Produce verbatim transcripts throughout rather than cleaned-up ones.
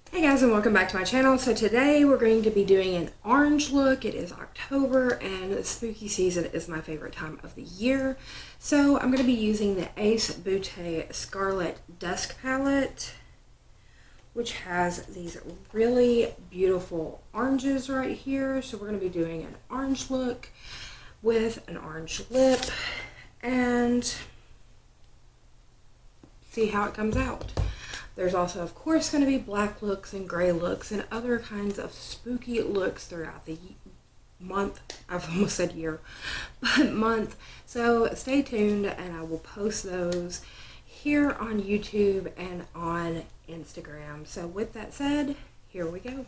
Hey guys, and welcome back to my channel. So today we're going to be doing an orange look. It is October and the spooky season is my favorite time of the year. So I'm going to be using the Ace Beauté Scarlet Dusk Palette, which has these really beautiful oranges right here. So we're going to be doing an orange look with an orange lip and see how it comes out. There's also, of course, going to be black looks and gray looks and other kinds of spooky looks throughout the month. I've almost said year, but month. So stay tuned and I will post those here on YouTube and on Instagram. So with that said, here we go.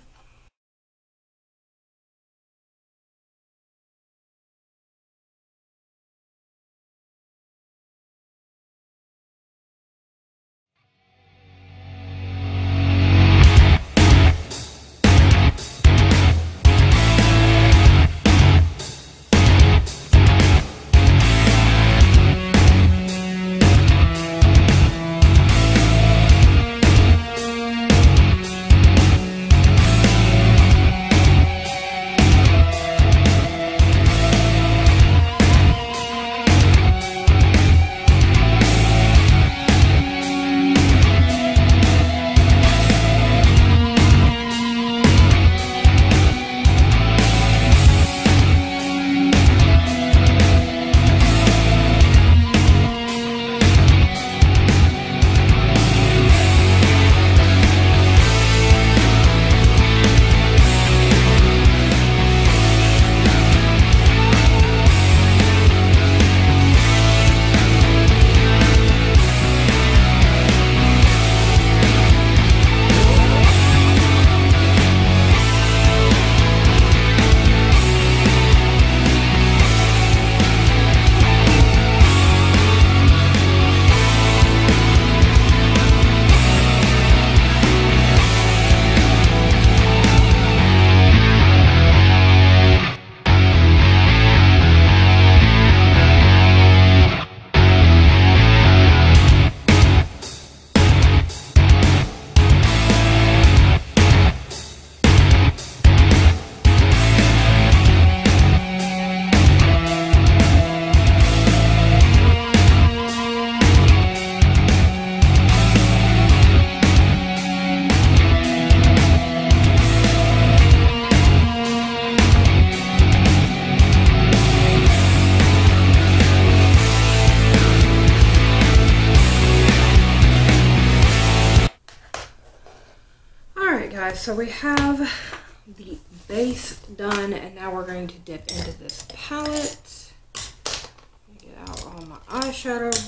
So we have the base done and now we're going to dip into this palette. Let me get out all my eyeshadow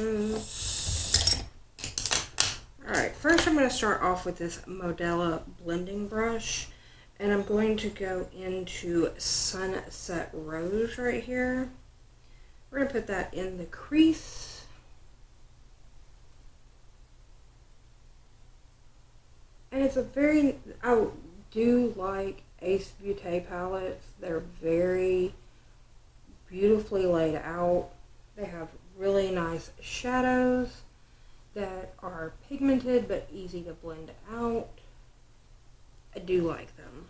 brushes. Alright, first I'm going to start off with this Modella blending brush and I'm going to go into Sunset Rose right here. We're going to put that in the crease. And it's a very, I do like Ace Beauté palettes. They're very beautifully laid out. They have really nice shadows that are pigmented but easy to blend out. I do like them.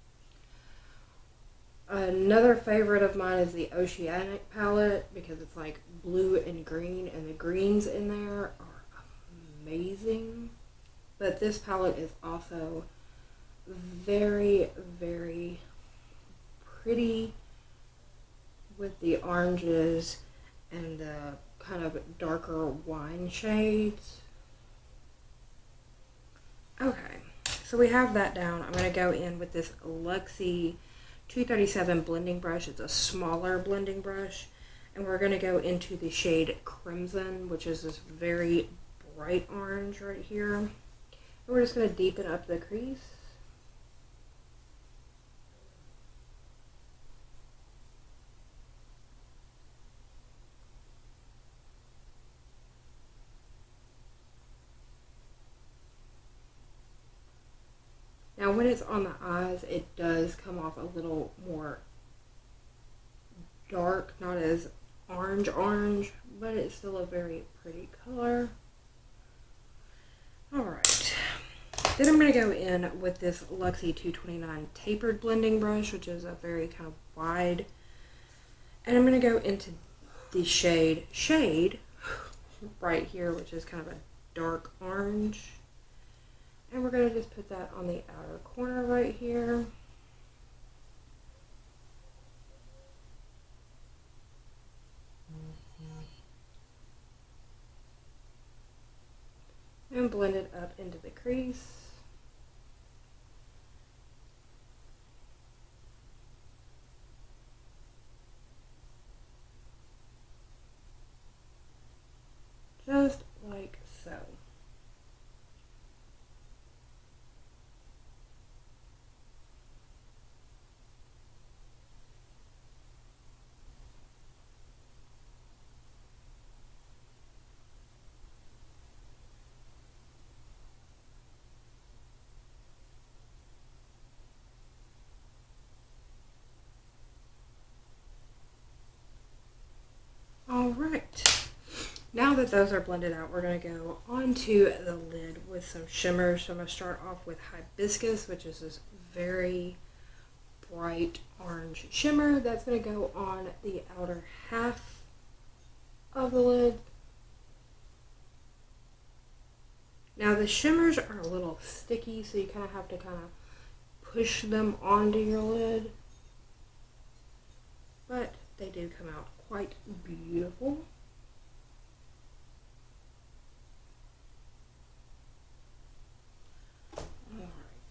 Another favorite of mine is the Oceanic palette because it's like blue and green and the greens in there are amazing. But this palette is also very, very pretty with the oranges and the kind of darker wine shades. Okay, so we have that down. I'm going to go in with this Luxie two thirty-seven blending brush. It's a smaller blending brush. And we're going to go into the shade Crimson, which is this very bright orange right here. We're just going to deepen up the crease. Now when it's on the eyes, it does come off a little more dark, not as orange orange, but it's still a very pretty color. Alright. Then I'm going to go in with this Luxie two twenty-nine tapered blending brush, which is a very kind of wide. And I'm going to go into the shade Shade right here, which is kind of a dark orange. And we're going to just put that on the outer corner right here. And blend it up into the crease. Just like so. Alright, now that those are blended out, we're going to go onto the lid with some shimmers. So I'm going to start off with Hibiscus, which is this very bright orange shimmer. That's going to go on the outer half of the lid. Now the shimmers are a little sticky, so you kind of have to kind of push them onto your lid. But they do come out quite beautiful. Alright.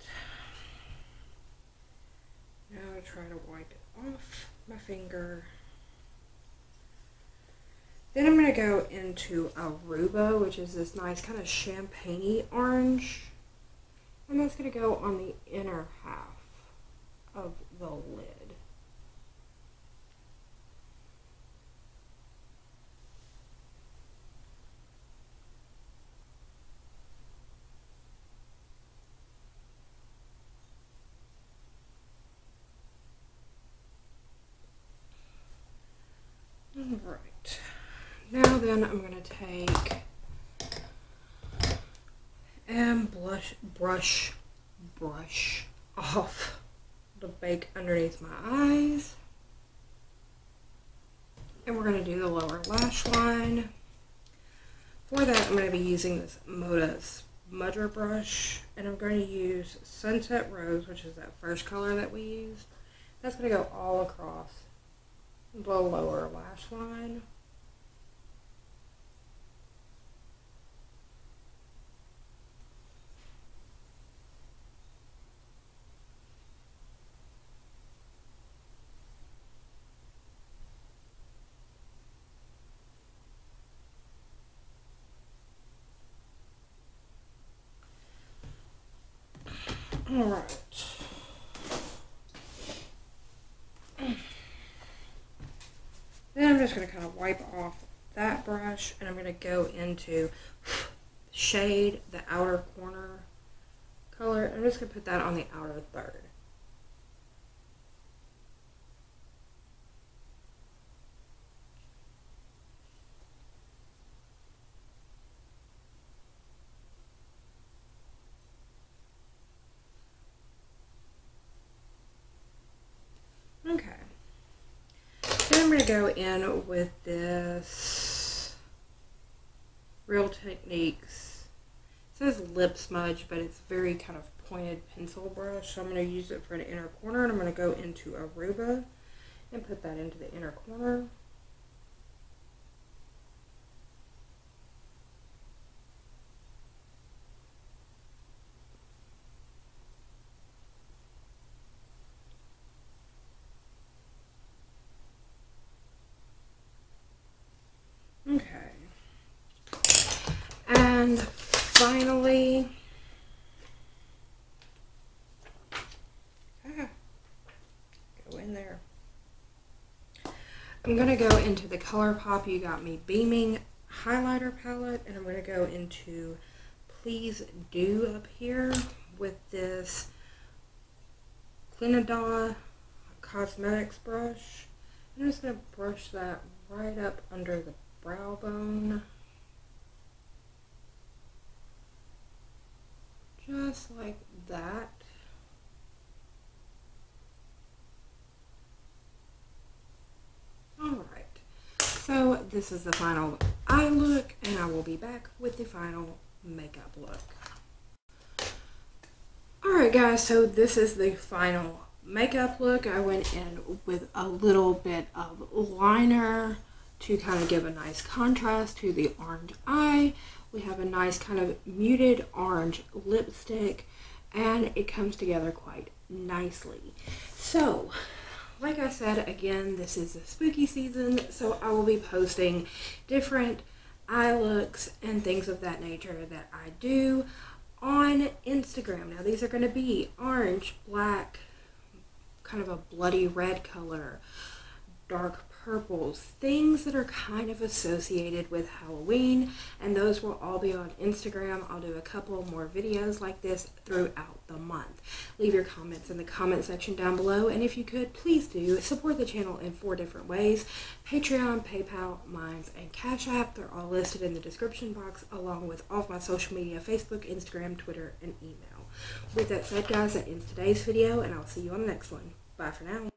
Now I try to wipe it off my finger. Then I'm going to go into Aruba, which is this nice kind of champagne-y orange. And that's going to go on the inner half of the lid. Alright, now then I'm going to take and blush, brush, brush off the bake underneath my eyes. And we're going to do the lower lash line. For that, I'm going to be using this Moda Smudger brush, and I'm going to use Sunset Rose, which is that first color that we used. That's going to go all across the lower lash line. All right. Then I'm just going to kind of wipe off that brush, and I'm going to go into shade, the outer corner color. I'm just going to put that on the outer third. Okay. Then I'm going to go in with this Real Techniques. It says lip smudge, but it's very kind of pointed pencil brush. So I'm going to use it for the inner corner, and I'm going to go into Aruba and put that into the inner corner. Okay. And finally, ah, go in there. I'm going to go into the ColourPop You Got Me Beaming highlighter palette, and I'm going to go into Please Do up here with this Clinadah Cosmetics brush. I'm just going to brush that right up under the brow bone. just like that. Alright, so this is the final eye look, and I will be back with the final makeup look. Alright guys, so this is the final makeup look. I went in with a little bit of liner to kind of give a nice contrast to the orange eye. We have a nice kind of muted orange lipstick, and it comes together quite nicely. So, like I said, again, this is the spooky season, so I will be posting different eye looks and things of that nature that I do on Instagram. Now, these are going to be orange, black, kind of a bloody red color, dark purples, things that are kind of associated with Halloween, and those will all be on Instagram. I'll do a couple more videos like this throughout the month. Leave your comments in the comment section down below, and if you could, please do support the channel in four different ways: Patreon, PayPal, Minds, and Cash App. They're all listed in the description box, along with all of my social media: Facebook, Instagram, Twitter, and email. With that said, guys, that ends today's video, and I'll see you on the next one. Bye for now.